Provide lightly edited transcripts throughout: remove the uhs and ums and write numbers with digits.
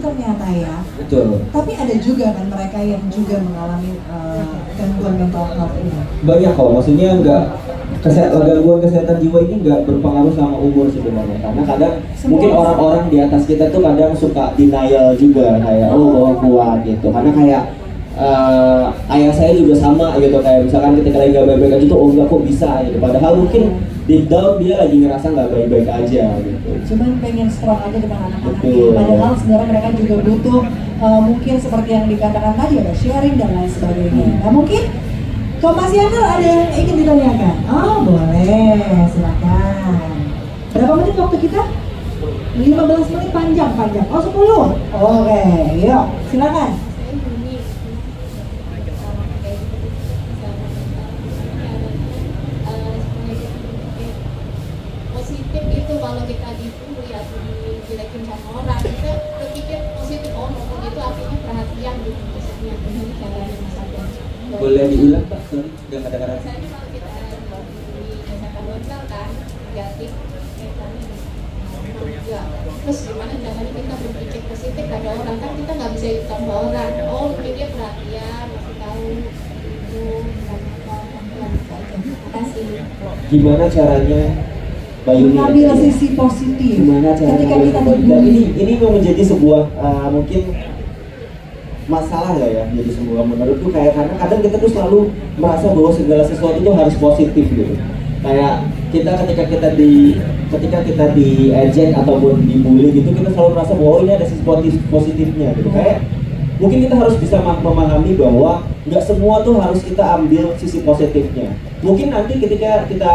ternyata ya. Betul. Tapi ada juga kan mereka yang juga mengalami gangguan mental health ini. Banyak kok, maksudnya gangguan kesehatan jiwa ini nggak berpengaruh sama umur sebenarnya, karena kadang mungkin orang-orang di atas kita tuh kadang suka denial juga, kayak bahwa kuat gitu, karena kayak ayah saya juga sama gitu, kayak misalkan ketika lagi gak baik-baik aja tuh oh enggak kok bisa gitu, padahal mungkin deep down dia lagi ngerasa nggak baik-baik aja gitu. Cuman pengen strong aja dengan anak-anaknya, padahal sebenarnya mereka juga butuh mungkin seperti yang dikatakan tadi ada sharing dan lain sebagainya. Nah mungkin kalau Mas Yanul ada yang ingin ditanyakan? Oh boleh, silakan. Berapa menit waktu kita? 15 menit panjang. Oh 10? Oke, yuk silakan. Positif itu kalau kita dibully atau dijelekin sama orang, kita berpikir positif, oh ngomong itu artinya perhatian gitu, maksudnya dengan caranya Mas Adam. Boleh diulang Pak? Sorry, udah nggak ada karena. Misalnya kalau kita misalkan hotel kan negatif, ya. Terus gimana caranya kita berpikir positif pada orang, kan kita nggak bisa ikut sama orang. Oh mungkin dia perhatian, masih tahu itu terima kasih. Gimana caranya mengambil sisi positif gimana caranya ketika kita dan ini mau menjadi sebuah mungkin masalah lah ya, jadi sebuah menurutku kayak karena kadang kita tuh selalu merasa bahwa segala sesuatu itu harus positif gitu. Kayak ketika kita diejek ataupun dibully gitu, kita selalu merasa bahwa ini ada sisi positifnya gitu. Kayak mungkin kita harus bisa memahami bahwa nggak semua tuh harus kita ambil sisi positifnya. Mungkin nanti ketika kita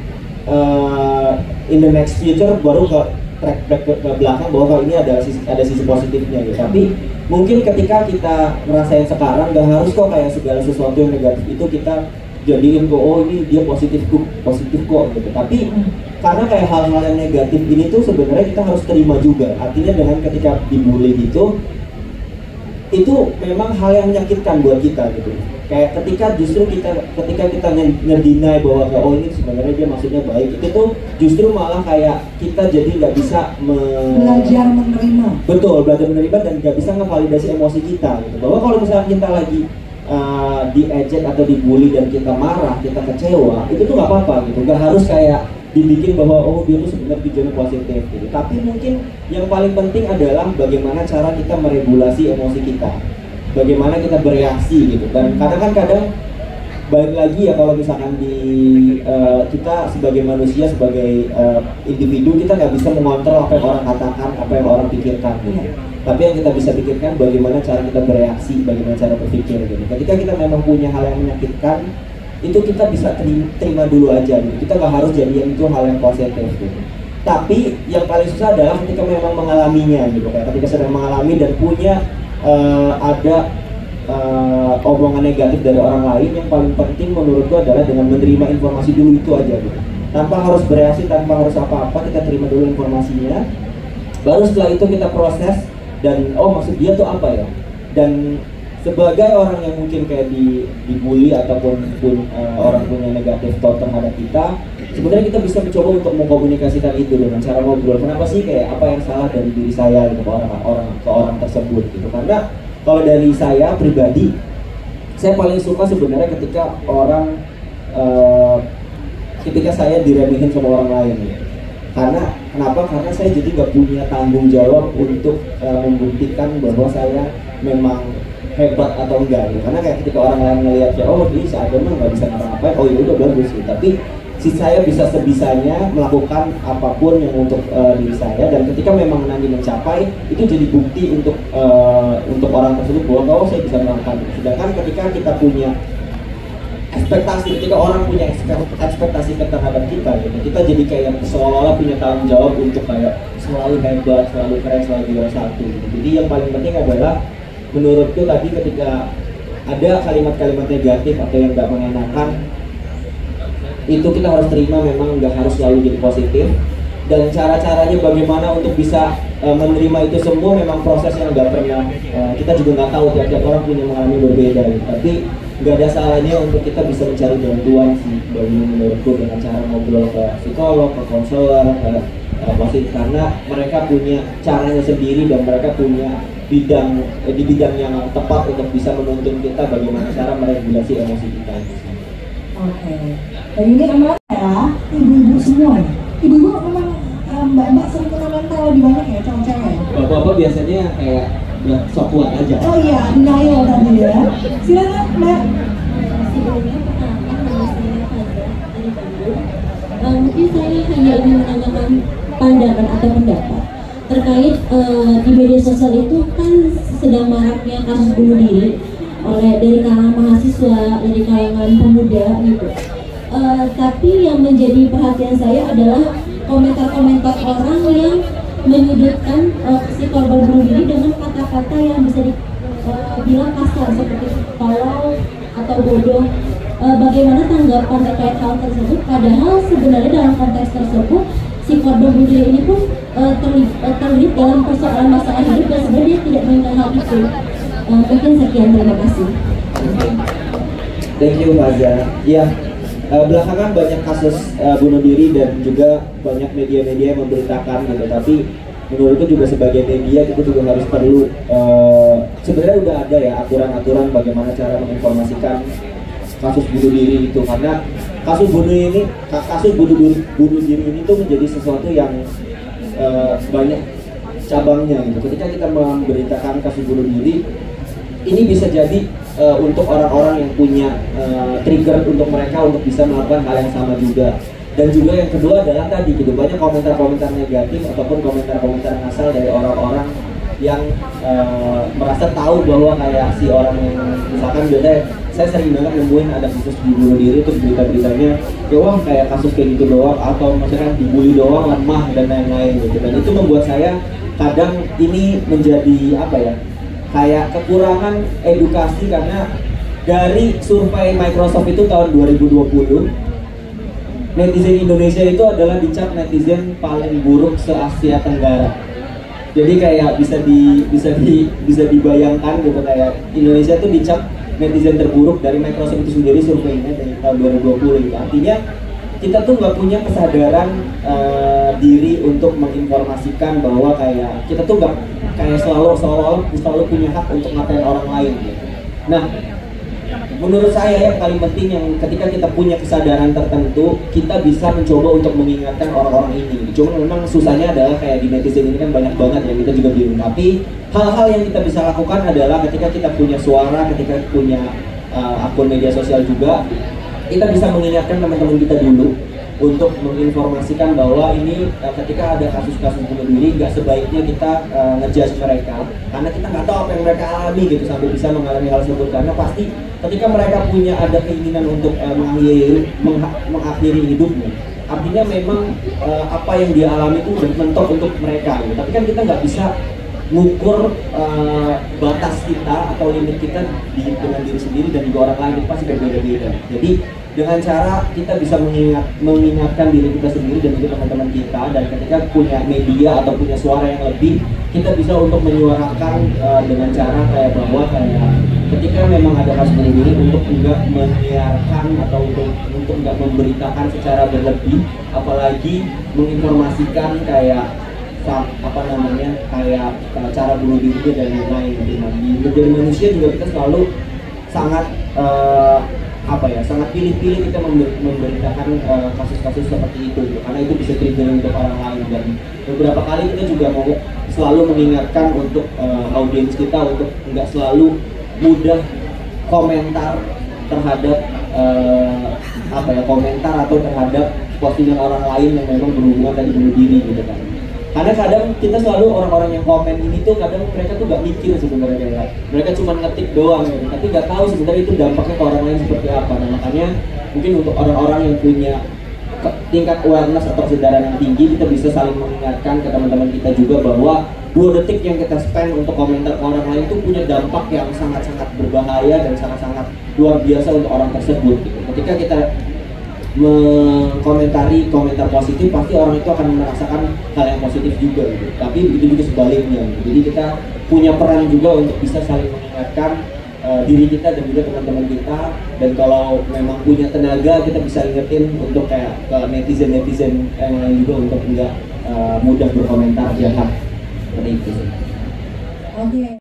in the next future baru track back ke belakang bahwa kalau ini ada sisi positifnya gitu. Tapi mungkin ketika kita ngerasain sekarang nggak harus kok kayak segala sesuatu yang negatif itu kita jadiin kok oh ini dia positif kok gitu. Tapi karena kayak hal-hal yang negatif ini tuh sebenarnya kita harus terima juga. Artinya dengan ketika dibully gitu itu memang hal yang menyakitkan buat kita gitu. Kayak ketika kita ngedinai bahwa oh ini sebenarnya dia maksudnya baik, itu tuh justru malah kayak kita jadi nggak bisa belajar menerima. Betul, belajar menerima dan nggak bisa ngevalidasi emosi kita gitu. Bahwa kalau misalnya kita lagi diejek atau dibully dan kita marah, kita kecewa, itu tuh nggak apa-apa gitu. Nggak harus kayak dibikin bahwa oh dia tuh sebenarnya tujuannya positif gitu. Tapi mungkin yang paling penting adalah bagaimana cara kita meregulasi emosi kita, bagaimana kita bereaksi gitu. Dan kadang balik lagi ya kalau misalkan kita sebagai manusia, sebagai individu, kita nggak bisa mengontrol apa yang orang katakan, apa yang orang pikirkan gitu. Tapi yang kita bisa pikirkan bagaimana cara kita bereaksi, bagaimana cara berpikir gitu. Ketika kita memang punya hal yang menyakitkan, itu kita bisa terima dulu aja gitu. Kita nggak harus jadikan itu hal yang positif gitu. Tapi yang paling susah adalah ketika memang mengalaminya gitu. Kayak ketika sedang mengalami dan punya ada omongan negatif dari orang lain, yang paling penting menurutku adalah dengan menerima informasi dulu itu aja gitu. Tanpa harus bereaksi, tanpa harus apa-apa, kita terima dulu informasinya. Baru setelah itu kita proses dan oh maksud dia tuh apa ya. Dan sebagai orang yang mungkin kayak dibully ataupun orang punya negatif thought terhadap kita, sebenarnya kita bisa mencoba untuk mengkomunikasikan itu dengan cara ngobrol. Kenapa sih kayak apa yang salah dari diri saya gitu, ke orang tersebut gitu. Karena kalau dari saya pribadi, saya paling suka sebenarnya ketika ketika saya diremehin sama orang lain gitu. Kenapa? Karena saya jadi nggak punya tanggung jawab untuk membuktikan bahwa saya memang hebat atau enggak gitu. Karena kayak ketika orang lain ngelihat ya oh dia seadanya mah nggak bisa ngapa-ngapain, oh ya udah bagus gitu. Tapi saya bisa sebisanya melakukan apapun yang untuk diri saya, dan ketika memang nanti mencapai itu jadi bukti untuk orang tersebut bahwa oh saya bisa melakukan itu. Sedangkan ketika kita punya ekspektasi, ketika orang punya ekspektasi terhadap kita gitu, kita jadi kayak seolah-olah punya tanggung jawab untuk kayak selalu hebat, selalu keren, selalu juara satu gitu. Jadi yang paling penting adalah menurutku tadi ketika ada kalimat-kalimat negatif atau yang gak mengenakan, itu kita harus terima, memang nggak harus selalu jadi positif. Dan cara-caranya bagaimana untuk bisa menerima itu semua memang proses yang nggak pernah, kita juga nggak tahu, tiap-tiap orang punya mengalami berbeda gitu. Tapi nggak ada salahnya untuk kita bisa mencari bantuan sih, menurutku, dengan cara ngobrol ke psikolog, ke konselor, ke positif, karena mereka punya caranya sendiri dan mereka punya di bidang yang tepat untuk bisa menuntun kita bagaimana cara meregulasi emosi kita. Oke. Dan ini emang ya ibu-ibu semua ya. Ibu-ibu memang mbak-mbak sering kena mental lebih banyak ya cewek-cewek. Bapak-bapak biasanya kayak sok kuat aja. Oh iya, denial tadi ya. Silakan mbak. Sebelumnya perkenalkan nama saya Faza dari Bandung. Mungkin saya hanya ingin menanyakan pandangan atau pendapat terkait di media sosial itu kan sedang maraknya kasus bunuh diri dari kalangan mahasiswa, dari kalangan pemuda gitu. Tapi yang menjadi perhatian saya adalah komentar-komentar orang yang menyudutkan si korban bunuh diri dengan kata-kata yang bisa dibilang kasar seperti tolol atau bodoh. Bagaimana tanggapan terkait hal tersebut? Padahal sebenarnya dalam konteks tersebut si korban bunuh diri ini pun terlibat dalam persoalan masalah hidup dan sebenarnya dia tidak menginginkan hal itu. Mungkin sekian, terima kasih. Thank you Faza. Ya, belakangan banyak kasus bunuh diri dan juga banyak media-media yang memberitakan gitu. Tapi menurutku juga sebagai media kita juga harus perlu sebenarnya udah ada ya aturan-aturan bagaimana cara menginformasikan kasus bunuh diri itu, karena kasus bunuh diri ini tuh menjadi sesuatu yang banyak cabangnya gitu. Ketika kita memberitakan kasus bunuh diri, ini bisa jadi untuk orang-orang yang punya trigger untuk mereka untuk bisa melakukan hal yang sama juga. Dan juga yang kedua adalah tadi gitu, banyak komentar-komentar negatif ataupun komentar-komentar ngasal dari orang-orang yang merasa tahu bahwa kayak si orang yang misalkan biasanya saya sering banget nemuin ada kasus bunuh diri itu berita-beritanya kayak wah kayak kasus kayak gitu doang, atau misalkan dibully doang lemah dan lain-lain gitu. Dan itu membuat saya kadang ini menjadi apa ya, kayak kekurangan edukasi, karena dari survei Microsoft itu tahun 2020 netizen Indonesia itu adalah dicap netizen paling buruk se-Asia Tenggara. Jadi kayak bisa dibayangkan gitu, kayak Indonesia tuh dicap netizen terburuk dari Microsoft itu sendiri surveinya dari tahun 2020 gitu. Artinya kita tuh nggak punya kesadaran diri untuk menginformasikan bahwa kayak kita tuh nggak kayak selalu punya hak untuk ngatain orang lain gitu. Nah, menurut saya yang paling penting yang ketika kita punya kesadaran tertentu, kita bisa mencoba untuk mengingatkan orang-orang ini. Cuma memang susahnya adalah kayak di netizen ini kan banyak banget yang kita juga bingung. Tapi hal-hal yang kita bisa lakukan adalah ketika kita punya suara, ketika punya akun media sosial juga, kita bisa mengingatkan teman-teman kita dulu untuk menginformasikan bahwa ini ketika ada kasus-kasus bunuh diri nggak sebaiknya kita ngejudge mereka, karena kita nggak tahu apa yang mereka alami gitu sampai bisa mengalami hal tersebut. Karena pasti ketika mereka punya ada keinginan untuk mengakhiri hidupnya, artinya memang apa yang dia alami itu mentok untuk mereka gitu. Tapi kan kita nggak bisa ngukur batas kita atau limit kita dengan diri sendiri dan juga orang lain, itu pasti berbeda-beda. Jadi dengan cara kita bisa mengingatkan diri kita sendiri dan juga teman-teman kita, dan ketika punya media atau punya suara yang lebih, kita bisa untuk menyuarakan dengan cara kayak bahwa kayak ketika memang ada kasus bunuh diri untuk enggak menyiarkan atau untuk enggak memberitakan secara berlebih, apalagi menginformasikan kayak apa namanya kayak cara bunuh diri dan lain-lain. Menjadi manusia juga kita selalu sangat sangat pilih-pilih kita memberitakan kasus-kasus seperti itu gitu. Karena itu bisa trigger untuk orang lain, dan beberapa kali kita juga mau selalu mengingatkan untuk audiens kita untuk nggak selalu mudah komentar terhadap komentar atau terhadap postingan orang lain yang memang berhubungan tadi bunuh diri gitu kan. Karena kadang kita selalu orang-orang yang komen ini tuh kadang mereka tuh gak mikir sebenarnya ya. Mereka cuma ngetik doang gitu, tapi gak tahu sebenarnya itu dampaknya ke orang lain seperti apa. Nah, makanya mungkin untuk orang-orang yang punya tingkat awareness atau kesadaran yang tinggi, kita bisa saling mengingatkan ke teman-teman kita juga bahwa 2 detik yang kita spend untuk komentar ke orang lain itu punya dampak yang sangat-sangat berbahaya dan sangat-sangat luar biasa untuk orang tersebut gitu. Ketika kita mengomentari komentar positif, pasti orang itu akan merasakan hal yang positif juga gitu. Tapi begitu juga sebaliknya gitu. Jadi kita punya peran juga untuk bisa saling mengingatkan diri kita dan juga teman-teman kita. Dan kalau memang punya tenaga, kita bisa ingetin untuk kayak ke netizen-netizen yang lain juga untuk enggak mudah berkomentar jahat seperti itu. Oke.